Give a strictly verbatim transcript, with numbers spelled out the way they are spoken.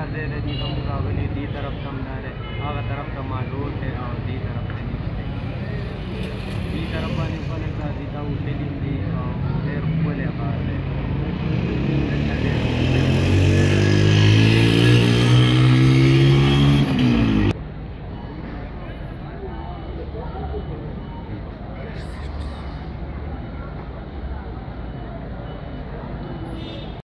دې دې کوم راغلي دې طرف ته مدارې هغه طرف ته مالور دی او دې طرف ته نشته دې طرف باندې خلک راځي دا اوسېدي دي او ډېر ښکلی ښار دی